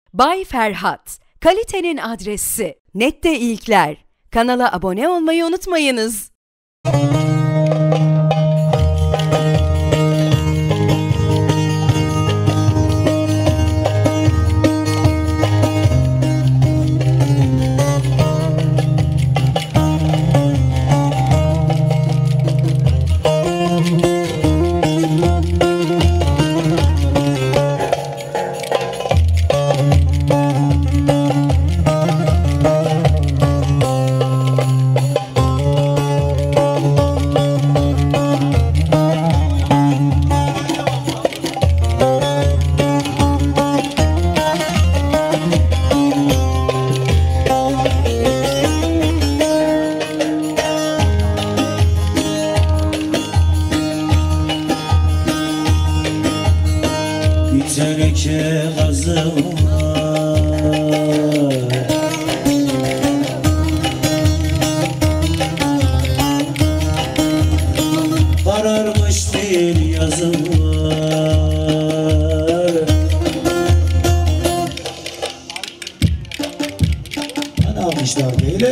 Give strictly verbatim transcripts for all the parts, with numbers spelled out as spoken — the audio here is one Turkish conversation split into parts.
Bay Ferhat, kalitenin adresi. Nette ilkler. Kanala abone olmayı unutmayınız. Teneke gazım var, kararmış bir yazım var. Hani almışlar böyle?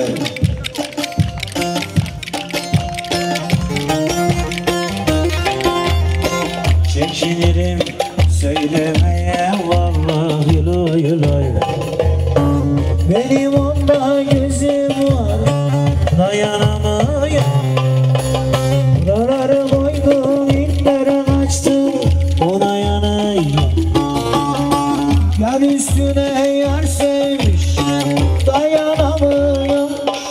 Çekinirim söylemeye vallahi loy loy. Benim onda gözüm var, dayanamıyorum. Buraları koydum, ipleri açtım, ona yanayım. Yar üstüne yar sevmiş, dayanamıyorum.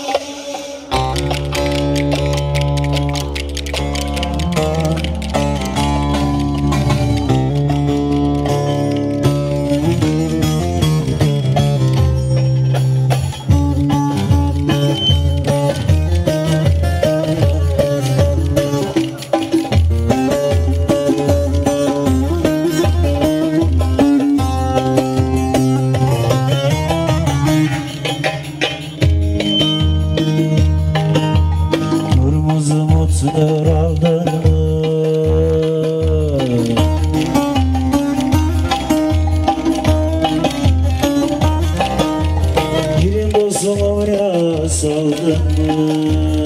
Mutludur aldın mı? Girin dostum oraya saldın mı?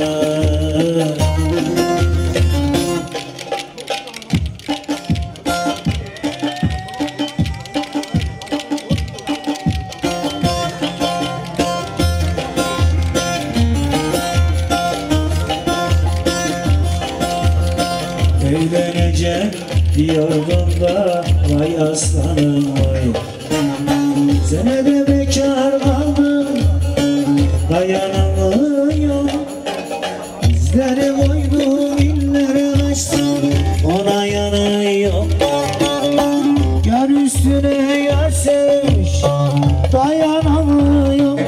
Evleneceğim diyordum da vay aslanım vay. Senede bekar kaldım, dayanamıyorum. Bizleri koydum, illeri açtım, ona yanıyorum. Yar üstüne yar sevmiş, dayanamıyorum.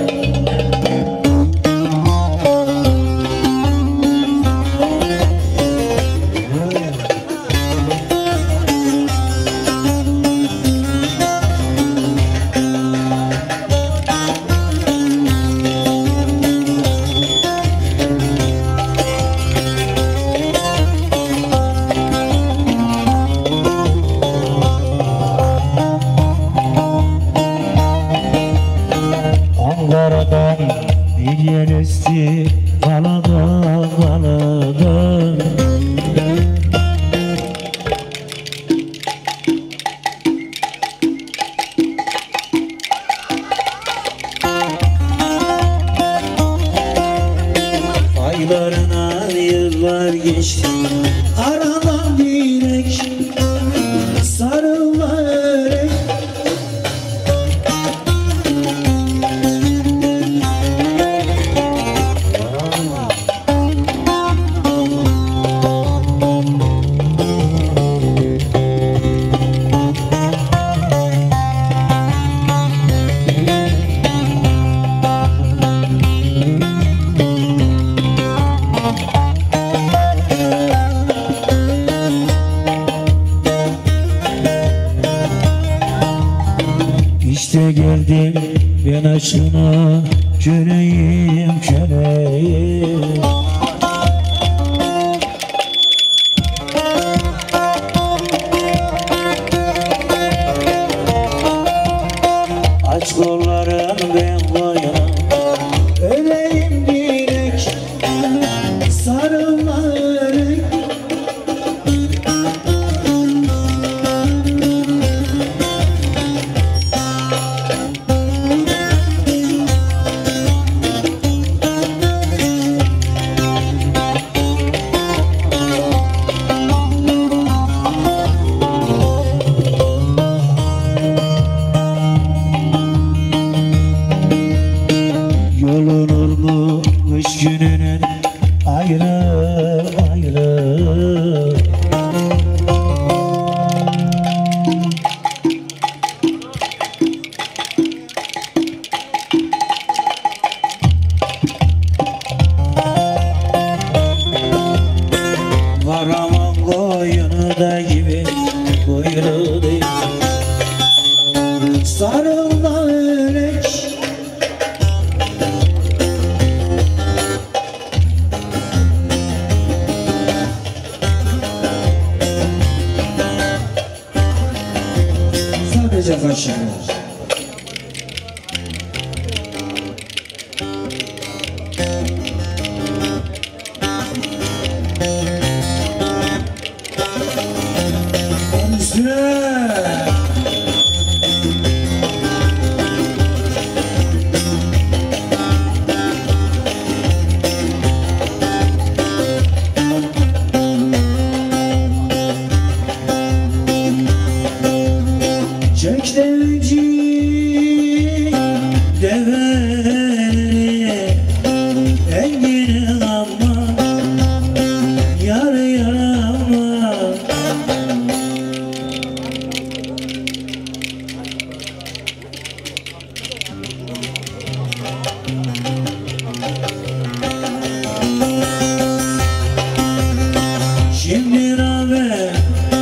Ankara'dan bir yer esti, Valadan, Valadan. Aylarına yıllar geçti, aradan direk sarılarak. İşte geldim ben aşkına, köleyim köleyim. Aç kolların ben koyuna öleyim direk sarılma örek. Yolunur mu kış gününün ayrı ayrı. Varamam koyunu da gibi kuyruğu değil. Sarılma örek. Sadece kaşınlar. Üstüne. Çek deveci deveri engini ama yar yar ama. Şimdi rağmen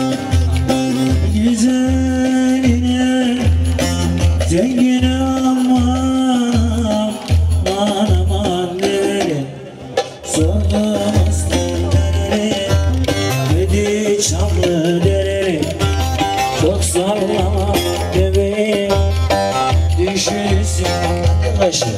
güzeline zengine aman aman aman nereye sordum aslan nereye dedi çamlı dereli. Çok sallama bebeğim düşürsün başı.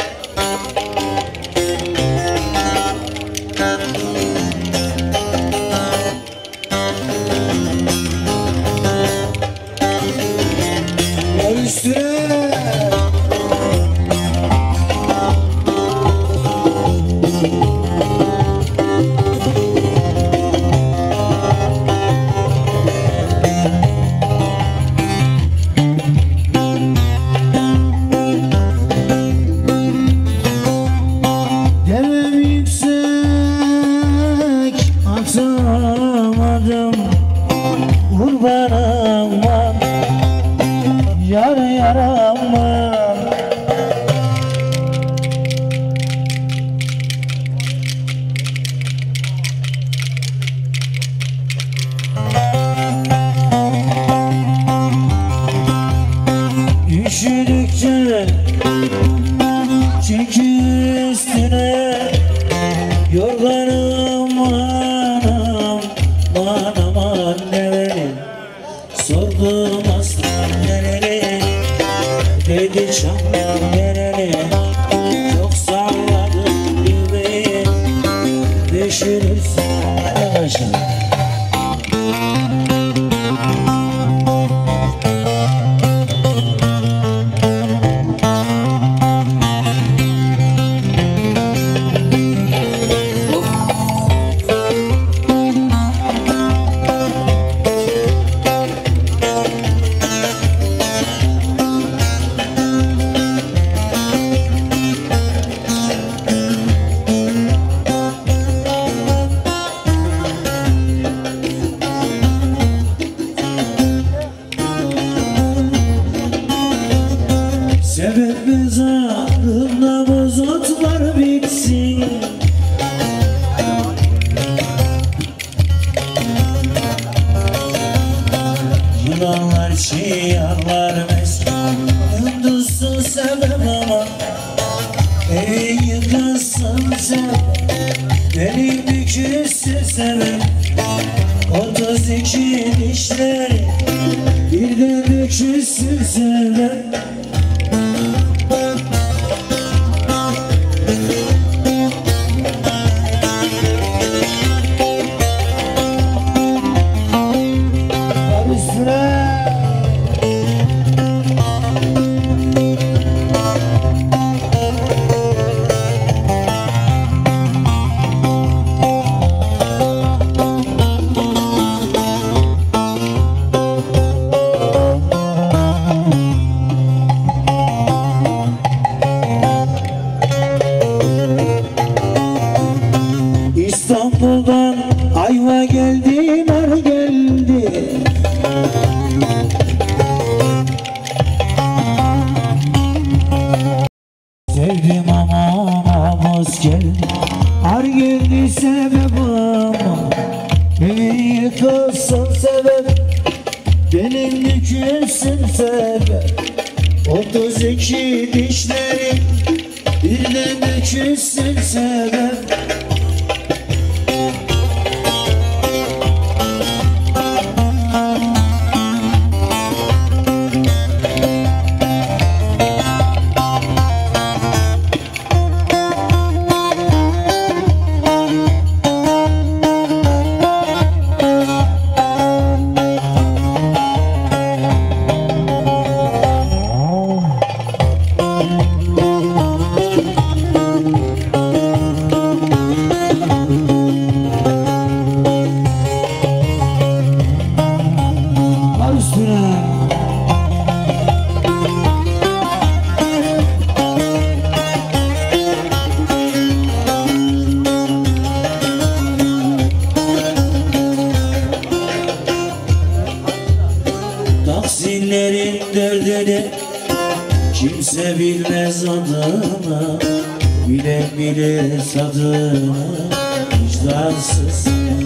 Üstüne. Demem yüksek atamadım kurban aman yar yar aman. Üşüdükçe çekil üstüne yorganım anam aman aman nereli sordum aslan nereli dedi çamlı nereli. Çok salladım yüreği düşürürsün başına. Sebep mezarında bozotlar bitsin. Yılanlar çiğarlar meskin. Yıldızsın sebep ama evin yıkılsın sebep. Beni bükülsün sebep. Otuz iki dişleri birden bükülsün sebep. namus gel ar geldi sebep ama beni yıkılsın sebep benim dökülsün sebep otuz iki dişlerim birden dökülsün sebep Taksinlerin derdini kimse bilmez adına bilen bilir tadına vicdansız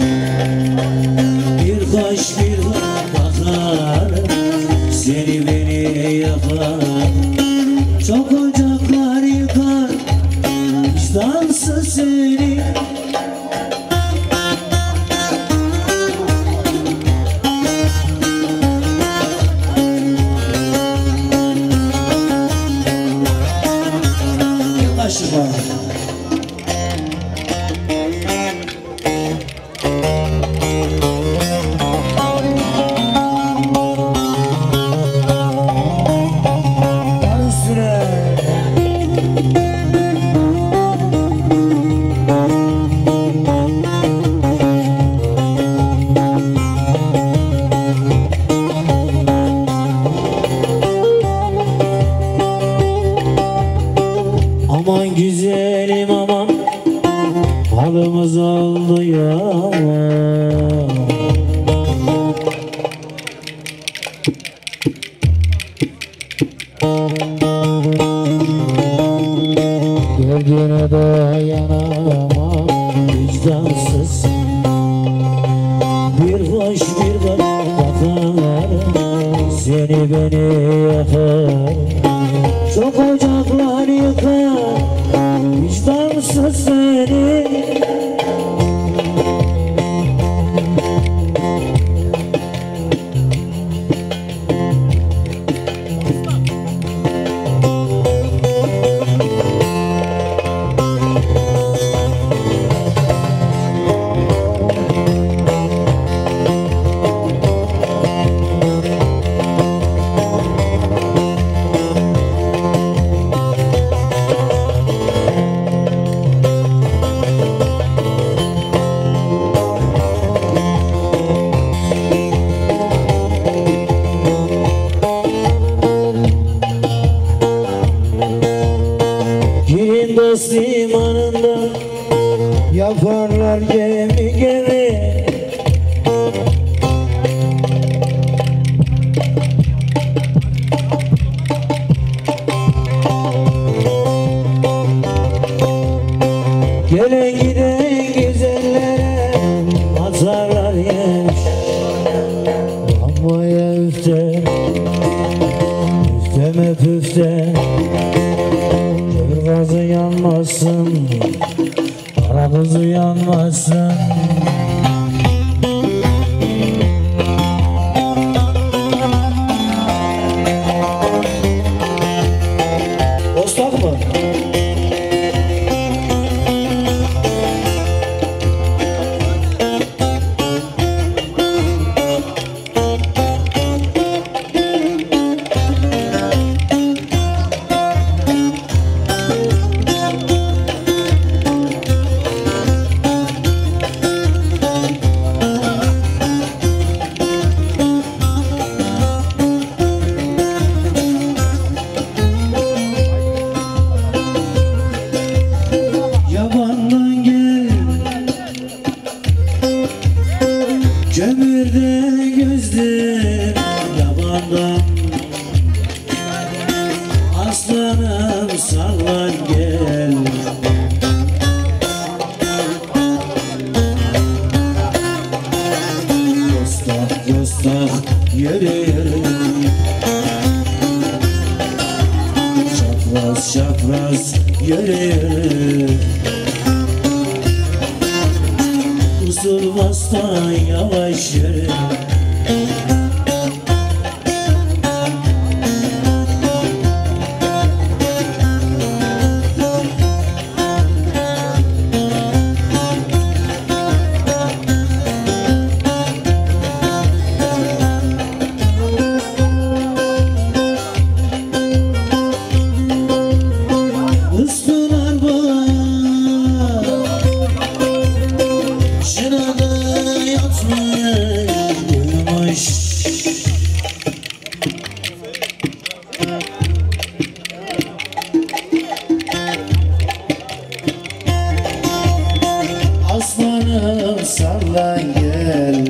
bir kaş bir bakar seni beni yakar çok ocaklar yıkar vicdansız seni Aman güzelim aman halımız oldu ya gördüğüne dayanamam vicdansız bir hoş bir bakar seni beni yakar çok ocaklar yıkar vicdansız seni dost limanında yaparlar gemi gemi gelen giden güzellere atarlar yemiş ama ya üfte üfteme püfte gazı yanmasın, aramızı yanmasın. Ostak mı? Aslanım sallan gel. Dostak dostak yürü yürü. Çapraz çapraz yürü yürü. Usul bastan yavaş yürü. Aslanım sallan gel.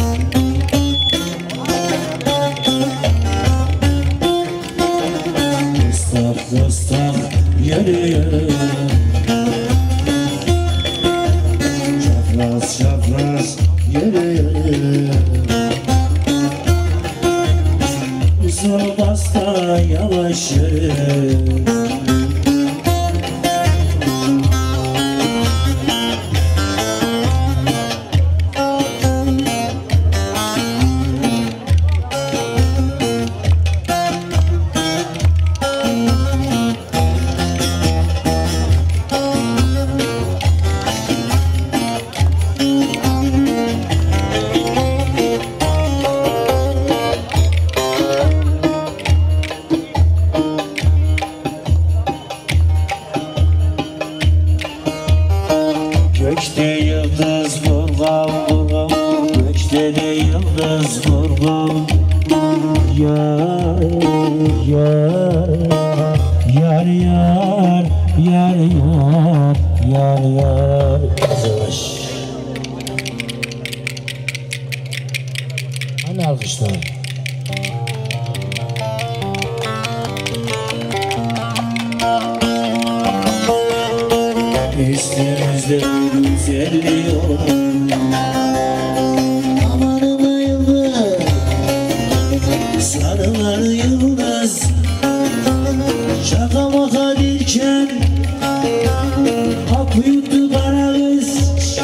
Dostak dostak yürü yürü. Çapraz çapraz yürü yürü. Usul basta yavaş yürü. Gökte yıldız vurgam vurgam, gökte de yıldız vurgam. Yar yar yar yar yar yar yar yar. Yavaş. Hani alkışlar? Üstümüzde güzelliği amanın yıldız, sarılar yıldız. Şaka maka derken hap yuttu kara kız.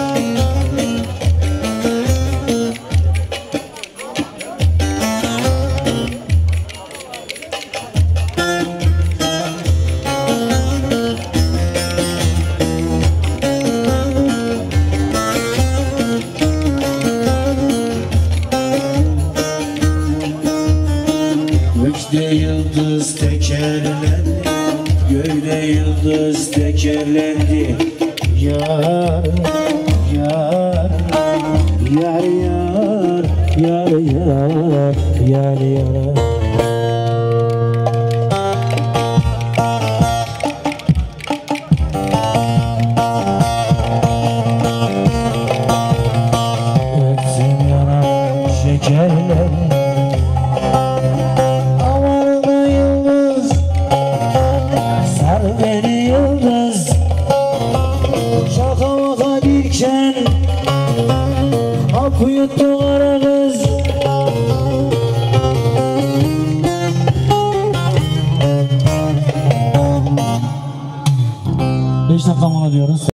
Gökte yıldız tekerlendi, göğde yıldız tekerlendi. Yar, yar, yar, yar, yar, yar, yar, yar. Öpsün yanan şekerler. Beni yıldız, şaka maka derken hap yuttu